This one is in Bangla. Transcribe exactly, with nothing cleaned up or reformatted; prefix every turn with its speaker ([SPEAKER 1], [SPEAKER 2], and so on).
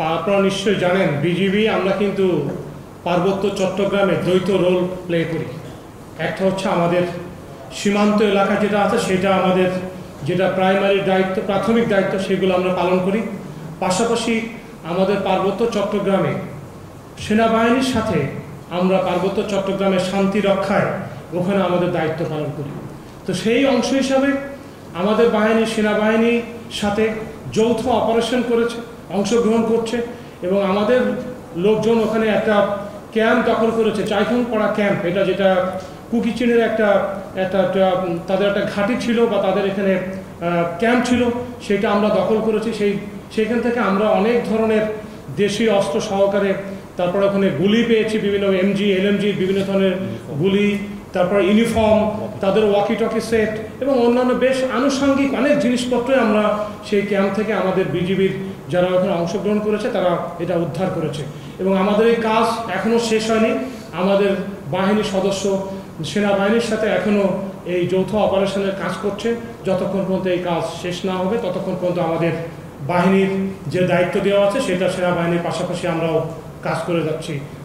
[SPEAKER 1] আপনারা নিশ্চয়ই জানেন বিজিবি আমরা কিন্তু পার্বত্য চট্টগ্রামে দ্বৈত রোল প্লে করি। একটা হচ্ছে আমাদের সীমান্ত এলাকা যেটা আছে সেটা আমাদের যেটা প্রাইমারি দায়িত্ব, প্রাথমিক দায়িত্ব, সেগুলো আমরা পালন করি। পাশাপাশি আমাদের পার্বত্য চট্টগ্রামে সেনাবাহিনীর সাথে আমরা পার্বত্য চট্টগ্রামের শান্তি রক্ষায় ওখানে আমাদের দায়িত্ব পালন করি। তো সেই অংশ হিসাবে আমাদের বাহিনী সেনাবাহিনীর সাথে যৌথ অপারেশন করেছে, অংশগ্রহণ করছে এবং আমাদের লোকজন ওখানে একটা ক্যাম্প দখল করেছে, চাইখনপাড়া ক্যাম্প, এটা যেটা কুকিচিনের একটা একটা তাদের একটা ঘাঁটি ছিল বা তাদের এখানে ক্যাম্প ছিল, সেটা আমরা দখল করেছি। সেই সেখান থেকে আমরা অনেক ধরনের দেশি অস্ত্র সহকারে, তারপরে ওখানে গুলি পেয়েছি, বিভিন্ন এমজি এলএমজি বিভিন্ন ধরনের গুলি, তারপর ইউনিফর্ম, তাদের ওয়াকি টকি সেট এবং অন্যান্য বেশ আনুষঙ্গিক অনেক জিনিসপত্রই আমরা সেই ক্যাম্প থেকে আমাদের বিজিবির যারা ওখানে অংশগ্রহণ করেছে তারা এটা উদ্ধার করেছে। এবং আমাদের এই কাজ এখনও শেষ হয়নি। আমাদের বাহিনীর সদস্য সেনাবাহিনীর সাথে এখনও এই যৌথ অপারেশনের কাজ করছে। যতক্ষণ পর্যন্ত এই কাজ শেষ না হবে ততক্ষণ পর্যন্ত আমাদের বাহিনীর যে দায়িত্ব দেওয়া আছে সেটা সেনাবাহিনীর পাশাপাশি আমরাও কাজ করে যাচ্ছি।